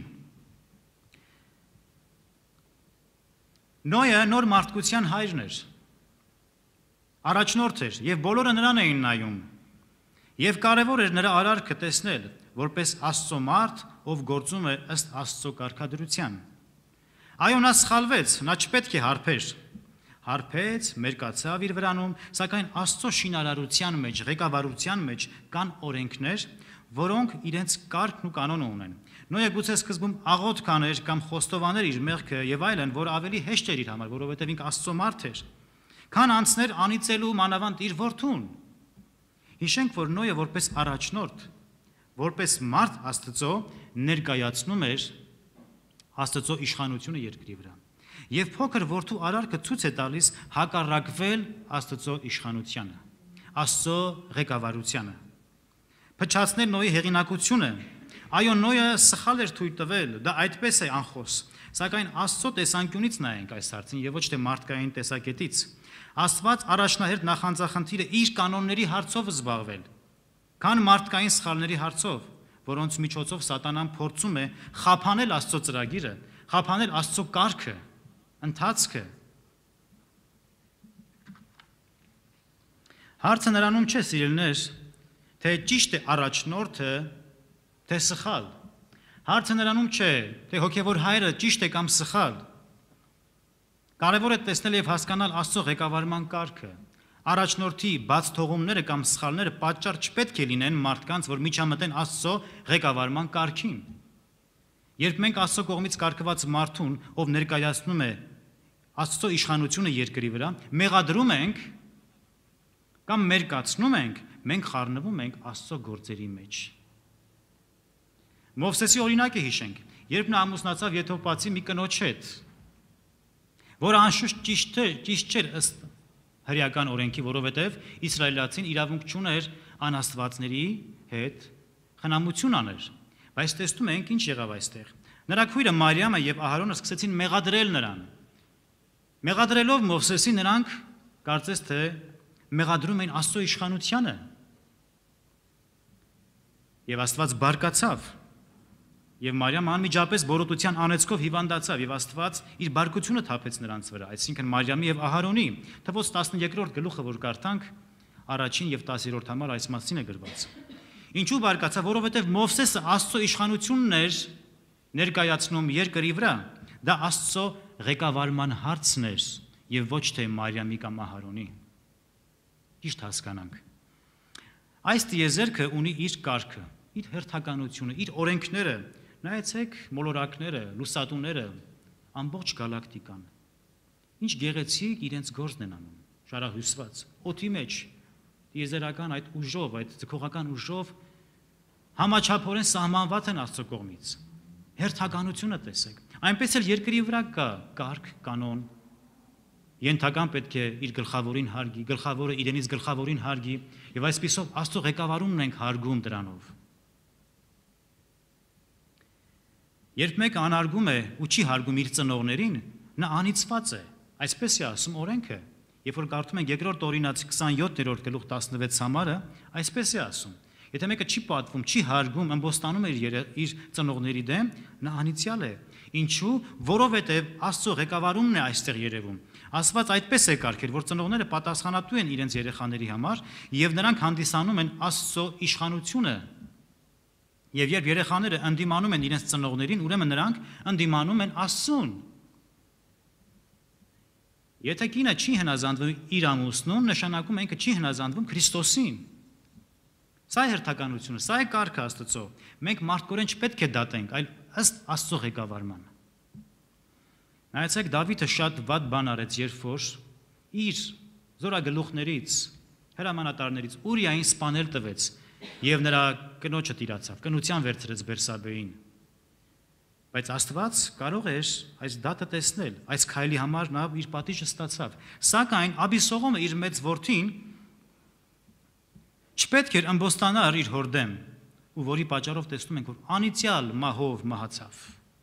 Նոյը նոր մարդկության հայրն էր, առաջնորդ էր եւ բոլորը նրան էին նայում։ Եվ կարևոր էր նրա արարքը տեսնել, որպես Աստծո մարդ, ով գործում է ըստ Աստծո կարգադրության։ Այո, նա սխալվեց, նա չպետք է հարբեր։ Հարբեց, մերկացավ իր վրանում, սակայն Աստծո շինարարության մեջ, ղեկավարության մեջ կան օրենքներ, որոնք իրենց կարգն ու կանոնը ունեն։ Նոյը գուցե սկզբում աղոթ կաներ կամ խոստովաներ իր մեղքը եւ այլն, որ ավելի հեշտ էր իր համար, որովհետեւ ինքը Աստծո մարդ էր, քան անցներ անիծելու մանավանդ իր որդուն։ Հիշենք, որ Նոյը որպես առաջնորդ, որպես մարդ Աստծո ներկայացնում էր Աստծո իշխանությունը երկրի վրա։ Եվ փոքր որդու արարքը ցույց է տալիս հակառակվել Աստծո իշխանությանը, Աստծո ղեկավարությանը։ Փչացնել Նոյի հեղինակությունը։ Այո, Նոյը սխալ էր թույլ տվել, դա այդպես է անխոս, սակայն Աստծո տեսանկյունից նայենք այս հարցին եւ ոչ թե մարդկային տեսակետից։ Աստված առաջնահերթ նախանձախնդիրը իր կանոնների հարցով զբաղվել, քան մարդկային սխալների հարցով, որոնց միջոցով Սատանան փորձում է խափանել Աստծո ծրագիրը, խափանել Աստծո կարգը, ընթացքը։ Հարցը նրանում չէ, սիրելիներ, թե ճիշտ է առաջնորդը, թե սխալ։ Հարցը նրանում չէ, թե հոգևոր հայրը ճիշտ է կամ սխալ։ Կարևոր է տեսնել եւ հասկանալ Աստծո ղեկավարման կարգը։ Առաջնորդի բաց թողումները կամ սխալները պատճառ չպետք է լինեն մարդկանց, որ միջամտեն Աստծո ղեկավարման կարգին։ Երբ մենք Աստծո կողմից կարգված մարդուն, ով ներկայացնում է Աստծո իշխանությունը երկրի վրա, մեղադրում ենք կամ մերկացնում ենք, մենք խառնվում ենք Աստծո գործերի մեջ։ Մովսեսի օրինակը հիշենք, երբ նա ամուսնացավ եթովպացի մի կնոջ հետ, որը անշուշտ ճիշտ չէր ըստ հրեական օրենքի, որովհետև իսրայելացին իրավունք չուներ անաստվածների հետ խնամություն աներ։ Բայց տեսնում ենք ինչ եղավ այստեղ։ Նրա քույրը Մարիամը եւ Ահարոնը սկսեցին մեղադրել նրան։ Մեղադրելով Մովսեսին նրանք կարծես թե մեղադրում էին Աստծո իշխանությանը։ Եվ Աստված բարկացավ։ Եվ Մարիամը անմիջապես բորոտության անեծքով հիվանդացավ եւ Աստված իր բարկությունը թափեց նրանց վրա, այսինքն Մարիամի եւ Ահարոնի։ Թվոց 12-րդ գլուխը, որ կարդանք, առաջին եւ 10-րդ համար այս մասին է գրված։ Ինչու բարկացավ, որովհետեւ Մովսեսը Աստծո իշխանությունն էր ներկայացնում երկրի վրա։ Դա Աստծո ղեկավարման հարցն էր եւ ոչ թե Մարիամի կամ Ահարոնի։ Ճիշտ հասկանանք։ Այս տիեզերքը ունի իր կարգը, իր հերթականությունը, իր օրենքները։ Նայեցեք մոլորակները, լուսատուները, ամբողջ գալակտիկան։ Ինչ գեղեցիկ իրենց գործն են անում, շարահյուսված, օդի մեջ, տիեզերական այդ ուժով, այդ ձգողական ուժով համաչափորեն սահմանված են Աստծո կողմից։ Հերթականությունը տեսեք։ Այնպես էլ երկրի վրա կա կարգ, կանոն։ Ենթական պետք է իր գլխավորին հարգի, գլխավորը իրենից գլխավորին հարգի, եւ այսպիսով Աստծո ղեկավարումն ենք հարգում դրանով։ Երբ մեկը անարգում է ու չի հարգում իր ծնողներին, նա անիծված է, այսպես է ասում օրենքը։ Երբ որ կարդում ենք 2-րդ Օրինաց 27-րդ գլուխ 16 համարը, այսպես է ասում. Եթե մեկը չի պատվում, չի հարգում, ըմբոստանում է իր ծնողների դեմ, նա անիծյալ է։ Ինչու՞, որովհետև Աստծո ղեկավարումն է այստեղ երևում։ Աստված այդպես է կարգել, որ ծնողները պատասխանատու են իրենց երեխաների համար եւ նրանք հանդիսանում են Աստծո իշխանությունը։ Եվ երբ երեխաները ընդդիմանում են իրենց ծնողներին, ուրեմն նրանք ընդդիմանում են Աստծուն։ Եթե կինը չի հնազանդվում իր ամուսնուն, նշանակում է ինքը չի հնազանդվում Քրիստոսին։ Սա է հերթականությունը, սա է կարգը Աստծո։ Մենք մարդկորեն չպետք է դատենք, այլ ըստ Աստծո ղեկավարման։ Նայեցեք, Դավիթը շատ վատ բան արեց, երբ որ իր զորագլուխներից, հրամանատարներից Ուրիային սպանել տվեց եւ նրա կնոջը տիրացավ, կնության վերցրեց Բերսաբեին։ Բայց Աստված կարող էր այս դատը տեսնել, այս քայլի համար նա իր պատիժը ստացավ։ Սակայն Աբիսողոմը իր մեծ որդին չպետք էր ըմբոստանար իր հոր դեմ, ու որի պատճառով տեսնում ենք, որ անիծյալ մահով մահացավ։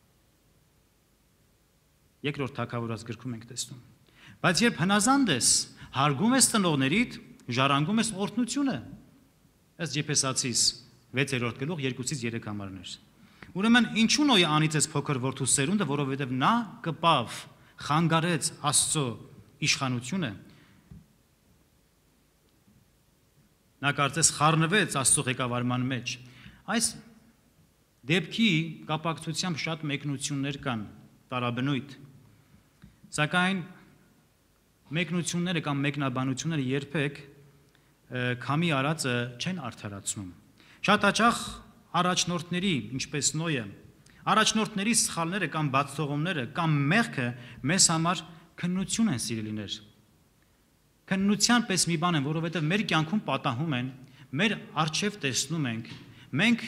Երկրորդ Թագավորաց գրքում ենք տեսնում։ Բայց երբ հնազանդ ես, հարգում ես ծնողներիդ, ժառանգում ես օրհնությունը։ Ըստ Եփեսացիս 6-րդ գլուխ 2-3 համարներ։ Ուրեմն ինչու Նոյը անիծեց փոքր որդու սերունդը, որովհետև նա կպավ, խանգարեց Աստծո իշխանությունը։ Նա կարծես խառնվեց Աստծո ղեկավարման մեջ։ Այս դեպքի կապակցությամբ շատ մեկնություններ կան, տարաբնույթ։ Սակայն մեկնությունները կամ մեկնաբանությունները երբեք քամի արածը չեն արդարացնում։ Շատ հաճախ առաջնորդների, ինչպես Նոյը, առաջնորդների սխալները կամ բացթողումները կամ մեղքը մեզ համար քննություն են, սիրելիներ։ Քննության պես մի բան են, որովհետև մեր կյանքում պատահում են, մեր առջև տեսնում ենք, մենք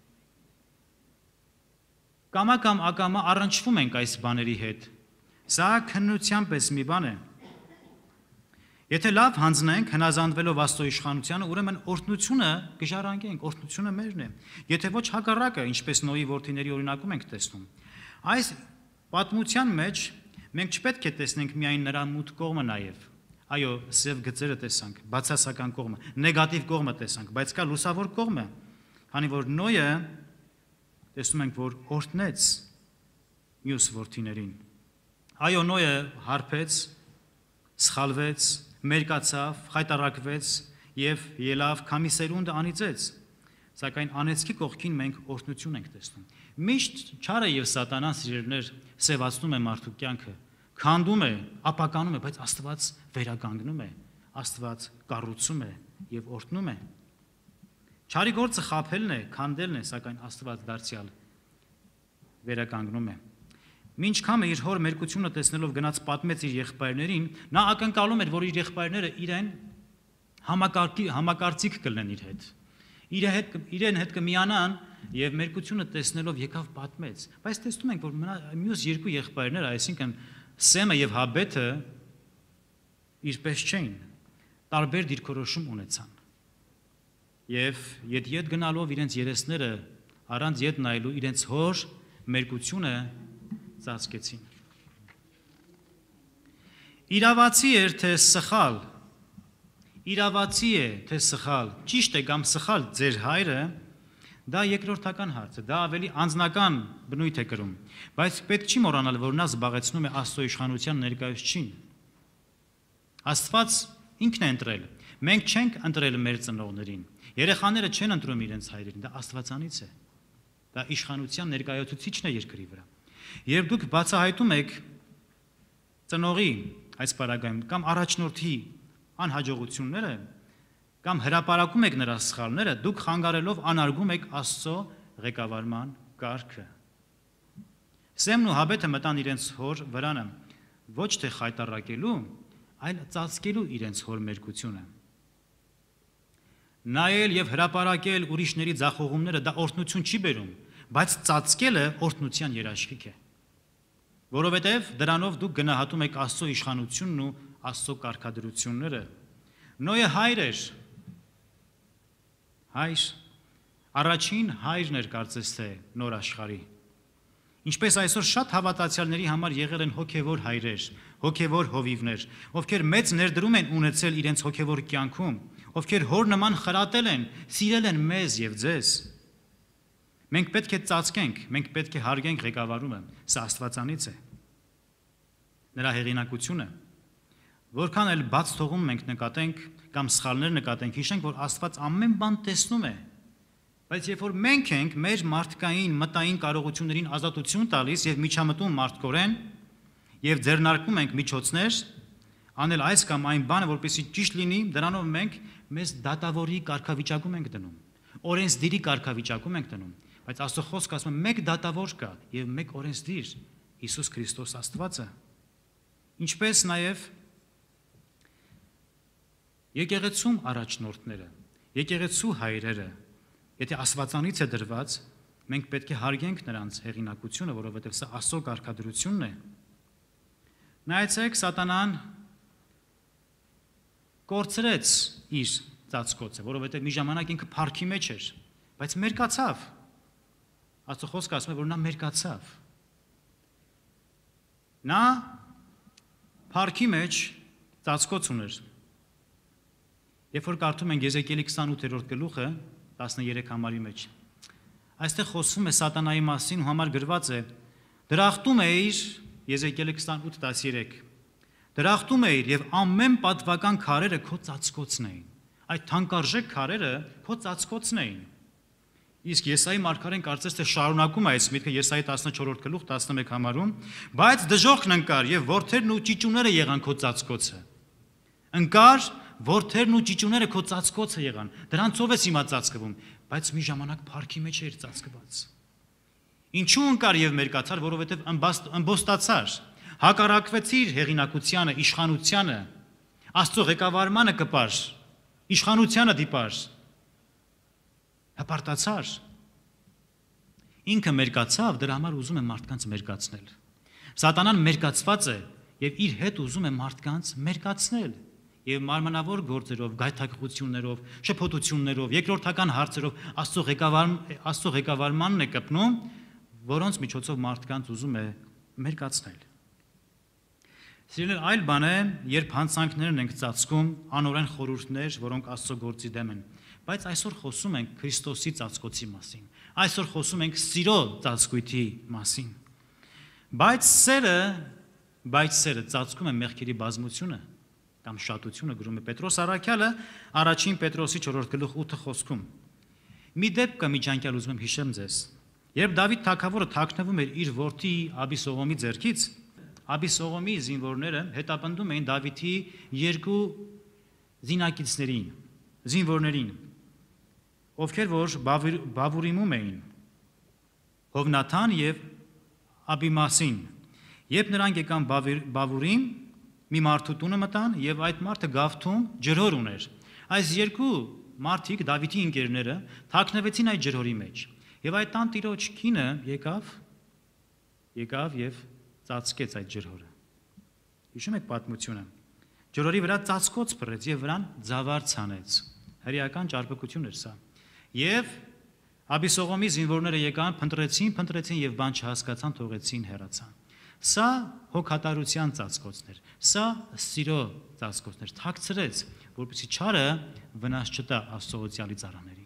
կամ ակամա առնչվում ենք այս բաների հետ։ Սա քննության պես մի բան է։ Եթե լավ հանձնենք, հնազանդվելով Աստծո իշխանությանը, ուրեմն օրհնությունը կժառանգենք, օրհնությունը մերն է։ Եթե ոչ հակառակը, ինչպես Նոյի որդիների օրինակում ենք տեսնում։ Այս պատմության մեջ մենք չպետք է տեսնենք միայն նրա մութ կողմը նաև։ Այո, սև գծերը տեսանք, բացասական կողմը, նեգատիվ կողմը տեսանք, բայց կա լուսավոր կողմը, քանի որ Նոյը տեսնում ենք, որ օրհնեց մյուս որդիներին։ Այո, Նոյը հարբեց, սխալվեց, մերկացավ, խայտառակվեց եւ ելավ քամի սերունդը անիծեց։ Սակայն անեծքի կողքին մենք օրհնություն ենք տեսնում։ Միշտ չարը եւ սատանան սիրելիներ սևացնում է մարդու կյանքը, քանդում է, ապականում է, բայց Աստված վերականգնում է, Աստված կառուցում է եւ օրհնում է։ Չարի գործը խաբելն է, քանդելն է, սակայն Աստված դարձյալ վերականգնում է։ Մինչ քամը իր հոր մերկությունը տեսնելով գնաց պատմեց իր եղբայրներին, նա ակնկալում էր, որ իր եղբայրները իրեն համակարծիք կլինեն իր հետ։ Իրեն հետ կմիանան եւ մերկությունը տեսնելով եկավ պատմեց։ Բայց տեսնում ենք, որ մյուս երկու եղբայրները, այսինքն Սեմը եւ Հաբեթը, իրպես չէին, տարբեր դիրքորոշում ունեցան։ Եվ ետ գնալով իրենց երեսները առանց ետ նայելու իրենց հոր մերկությունը ծածկեցին։ Իրավացի էր թե սխալ, իրավացի է թե սխալ, ճիշտ է կամ սխալ ձեր հայրը, դա երկրորդական հարց է, դա ավելի անձնական բնույթ է կրում, բայց պետք չի մոռանալ, որ նա զբաղեցնում է Աստծո իշխանության ներկայացուցիչին։ Աստված ինքն է ընտրել, մենք չենք ընտրել մեր ծնողներին, երեխաները չեն ընտրում իրենց հայրերին, դա Աստվածանից է, դա իշխանության ներկայացուցիչն է երկրի վրա։ Երբ դուք բացահայտում եք ծնողի այս պարագայում կամ առաջնորդի անհաջողությունները կամ հրապարակում եք նրա սխալները, դուք խանգարելով անարգում եք Աստծո ղեկավարման կարգը։ Սեմն ու Հաբեթը մտան իրենց հոր վրանը, ոչ թե խայտառակելու, այլ ծածկելու իրենց հոր մերկությունը։ Նայել եւ հրապարակել ուրիշների ձախողումները դա օրհնություն չի բերում, բայց ծածկելը օրհնության երաշխիք է։ Որովհետև դրանով դուք գնահատում եք Աստծո իշխանությունն ու Աստծո կարգադրությունները։ Նոյը հայր էր, առաջին հայրն էր կարծես թե նոր աշխարհի։ Ինչպես այսօր շատ հավատացյալների համար եղել են հոգևոր հայրեր, հոգևոր հովիվներ, ովքեր մեծ ներդրում են ունեցել իրենց հոգևոր կյանքում, ովքեր հոր նման խրատել են, սիրել են մեզ եւ ձեզ։ Մենք պետք է ծածկենք, մենք պետք է հարգենք ղեկավարումը, սա Աստվածանից է։ Նրա հեղինակությունը, որքան էլ բաց թողում մենք նկատենք կամ սխալներ նկատենք, հիշենք, որ Աստված ամեն բան տեսնում է։ Բայց երբ որ մենք ենք մեր մարդկային մտային կարողություններին ազատություն տալիս եւ միջամտում մարդկորեն եւ ձեռնարկում ենք միջոցներ անել այս կամ այն բանը, որպեսզի ճիշտ լինի, դրանով մենք մեզ դատավորի կարգավիճակում ենք դնում, օրենսդիրի կարգավիճակում ենք դնում, բայց Աստծո խոսքը ասում է մեկ դատավոր կա եւ մեկ օրենսդիր, Հիսուս Քրիստոս Աստվածը։ Ինչպես նաեւ եկեղեցում առաջնորդները, եկեղեցու հայրերը, եթե Աստվածանից է դրված, մենք պետք է հարգենք նրանց հեղինակությունը, որովհետև սա Աստծո կարգադրությունն է։ Նայեցեք, Սատանան կորցրեց իր ծածկոցը, որովհետև մի ժամանակ ինքը փառքի մեջ էր, բայց մերկացավ։ Աստծո խոսքը ասում է, որ նա մերկացավ։ Նա փառքի մեջ ծածկոց ուներ։ Երբ որ կարդում ենք Եզեկիելի 28-րդ գլուխը 13 համարի մեջ, այստեղ խոսվում է Սատանայի մասին ու համար գրված է. դրախտում էիր, Եզեկիելի 28:13, դրախտում էիր եւ ամեն պատվական քարերը քո ծածկոցն էին։ Այդ թանկարժեք քարերը քո ծածկոցն էին։ Իսկ Եսայի մարգարեն կարծես թե շարունակում է այս միտքը Եսայի 14-րդ գլուխ 11 համարում, բայց դժոխքն ընկար եւ որդերն ու ճիճուները եղան քո ծածկոցը։ Ընկար, որդերն ու ճիճուները քո ծածկոցը եղան։ Դրանցով ես հիմա ծածկվում, բայց մի ժամանակ փառքի մեջ էր ծածկված։ Ինչու ընկար եւ մերկացար, որովհետեւ ըմբոստացար, հակառակվեցիր հեղինակությանը, իշխանությանը, Աստծո ղեկավարմանը կպար, իշխանությանը դիպար, հպարտացար։ Ինքը մերկացավ, դրա համար ուզում է մարդկանց մերկացնել։ Սատանան մերկացված է եւ իր հետ ուզում է մարդկանց մերկացնել եւ մարմնավոր գործերով, գայթակղություններով, շփոթություններով, երկրորդական հարցերով Աստծո ղեկավարմանն է կպնում, որոնց միջոցով մարդկանց ուզում է մերկացնել։ Սիրելիներ, այլ բան է, երբ հանցանքներն ենք ծածկում, անօրեն խորհուրդներ, որոնք Աստծո գործի դեմ են, բայց այսօր խոսում ենք Քրիստոսի ծածկոցի մասին։ Այսօր խոսում ենք սիրո ծածկույթի մասին։ Բայց սերը ծածկում է մեղքերի բազմությունը կամ շատությունը, գրում է Պետրոս առաքյալը առաջին Պետրոսի 4 գլուխ 8 խոսքում։ Մի դեպք կա միջանկյալ ուզում եմ հիշեմ ձեզ։ Երբ Դավիթ թագավորը թաքնվում էր իր որդի Աբիսողոմի ձեռքից, Աբիսողոմի զինվորները հետապնդում էին Դավիթի երկու զինվորներին, ովքեր որ Բավուրիմում էին, Հովնաթան եւ Աբիմասին։ Երբ նրանք եկան Բավուրիմ, մի մարդու տունը մտան եւ այդ մարդը գավթում ջրհոր ուներ։ Այս երկու մարդիկ Դավիթի ընկերները թաքնվեցին այդ ջրհորի մեջ։ Եվ այդ տան տիրոջ կինը եկավ եւ ծածկեց այդ ջրհորը։ Հիշում եք պատմությունը։ Ջրհորի վրա ծածկոց բռեց եւ վրան ձավար ցանեց։ Հրեական ճարպկություն էր սա։ Եվ Աբիսողոմի զինվորները եկան, փնտրեցին եւ բան չհասկացան, թողեցին, հեռացան։ Սա հոգատարության ծածկոցներ, սա սիրո ծածկոցներ, թաքցրեց, որպեսզի չարը վնաս չտա Աստծո օծյալի ծառաներին։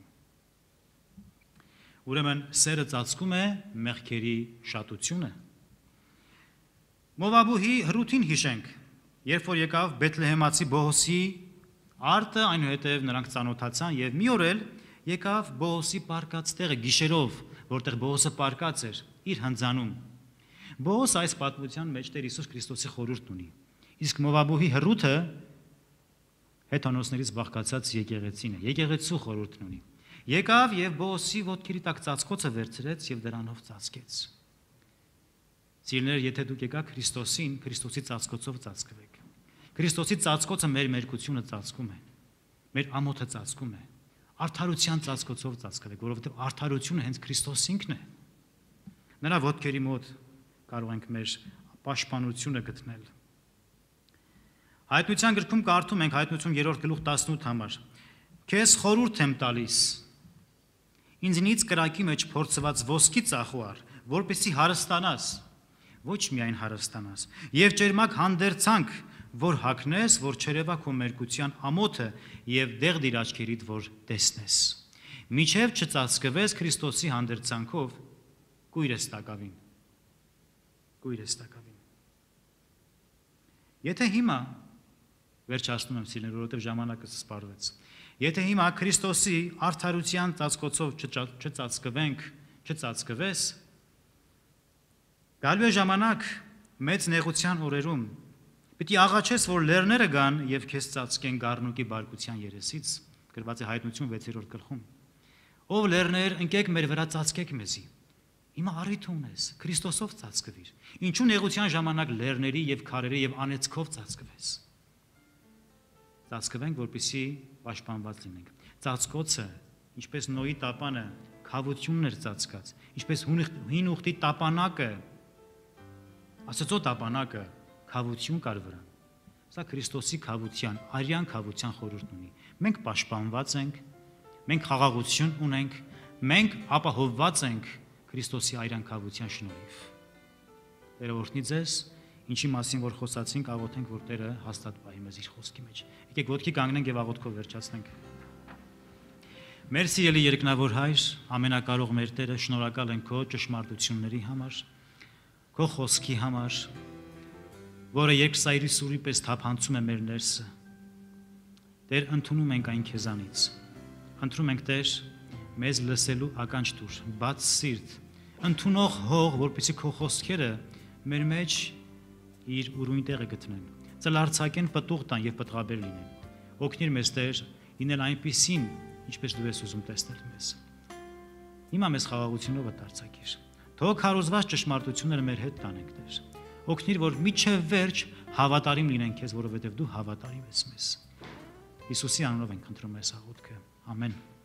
Ուրեմն սերը ծածկում է մեղքերի շատությունը։ Մովաբուհի հրութին հիշենք, երբ որ եկավ Բեթլեհեմացի Բոհոսի արտը, այնուհետև նրանք ծանոթացան եւ մի օր էլ եկավ Բոհոսի պարկած տեղը գիշերով, որտեղ Բոհոսը պարկած էր իր հնձանում։ Բոհոսը այս պատմության մեջ Տեր Հիսուս Քրիստոսի խորհուրդն ունի։ Իսկ Մովաբուհի հրութը հեթանոսներից բաղկացած եկեղեցին է, եկեղեցու խորհուրդն ունի։ Եկավ եւ Բոհոսի ոտքերի տակ ծածկոցը վերցրեց եւ դրանով ծածկեց։ Սիրելիներ, եթե դուք եկաք Քրիստոսին, Քրիստոսի ծածկոցով ծածկվեք։ Քրիստոսի ծածկոցը մեր մերկությունը ծածկում է, մեր ամոթը ծածկում է, արդարության ծածկոցով ծածկվեք, որովհետև արդարությունը հենց Քրիստոս ինքն է։ Նրա ոտքերի մոտ կարող ենք մեր պաշտպանությունը գտնել։ Հայտնության գրքում կարդում ենք Հայտնություն 3-րդ գլուխ 18 համար. Քեզ խորհուրդ եմ տալիս, ինձնից կրակի մեջ փորձված ոսկի ծախուար, որպեսզի հարստանաս, ոչ միայն հարստանաս, եւ ճերմակ հանդերձանք, որ հագնես, որ չերևա քո մերկության ամոթը եւ դեղդիր աչքերիդ, որ տեսնես։ Միջև չծածկվես Քրիստոսի հանդերձանքով, կույր ես տակավին։ Կույր ես տակավին։ Եթե հիմա վերջացնում եմ սիրելիներ, որովհետև ժամանակը սպառվեց։ Եթե հիմա Քրիստոսի արդարության ծածկոցով չծածկվես, գալու է ժամանակ մեծ նեղության օրերում, պիտի աղաչես, որ լեռները գան եւ քեզ ծածկեն գառնուկի բարկության երեսից, գրված է Հայտնություն 6-րդ գլխում։ Ով լեռներ, ընկեք մեր վրա, ծածկեք մեզի։ Հիմա առիթ ունես, Քրիստոսով ծածկվիր։ Ինչու նեղության ժամանակ լեռների եւ քարերի եւ անեծքով ծածկվես։ Ծածկվենք, որպեսզի պաշտպանված լինենք։ Ծածկոցը, ինչպես Նոյի տապանը քավությունն էր ծածկած, ինչպես հին ուխտի տապանակը, Աստծո տապանակը քավություն կար վրան։ Սա Քրիստոսի քավության, արյան քավության խորհուրդն ունի։ Մենք պաշտպանված ենք, մենք խաղաղություն ունենք, մենք ապահովված ենք Քրիստոսի արյան քավության շնորհիվ։ Տերը օրհնի ձեզ, ինչի մասին որ խոսացինք, աղոթենք, որ Տերը հաստատ պահի մեզ իր խոսքի մեջ։ Եկեք ոտքի կանգնենք եւ աղոթքով վերջացնենք։ Մեր սիրելի երկնավոր Հայր, ամենակարող մեր Տերը, շնորհակալ ենք քո ճշմարտությունների համար, քո խոսքի համար, որը երկսայրի սուրի պես թափանցում է մեր ներսը։ Տեր, ընդունում ենք այն քեզանից։ Խնդրում ենք, Տեր, մեզ լսելու ականջ տուր, բաց սիրտ, ընդունող հող, որպեսզի քո խոսքերը մեր մեջ իր ուրույն տեղը գտնեն, ծլարձակեն, պտուղ տան եւ պտղաբեր լինեն։ Օգնիր մեզ, Տեր, լինել այնպիսին, ինչպես դու ես ուզում տեսնել մեզ։ Հիմա մեզ խաղաղությունով դարձակիր։ Թող քարոզված ճշմարտությունները մեր հետ տանենք, Տեր։ Օգնիր, որ միջև վերջ հավատարիմ լինենք քեզ, որովհետև դու հավատարիմ ես մեզ։ Հիսուսի անունով ենք խնդրում այս աղոթքը։ Ամեն։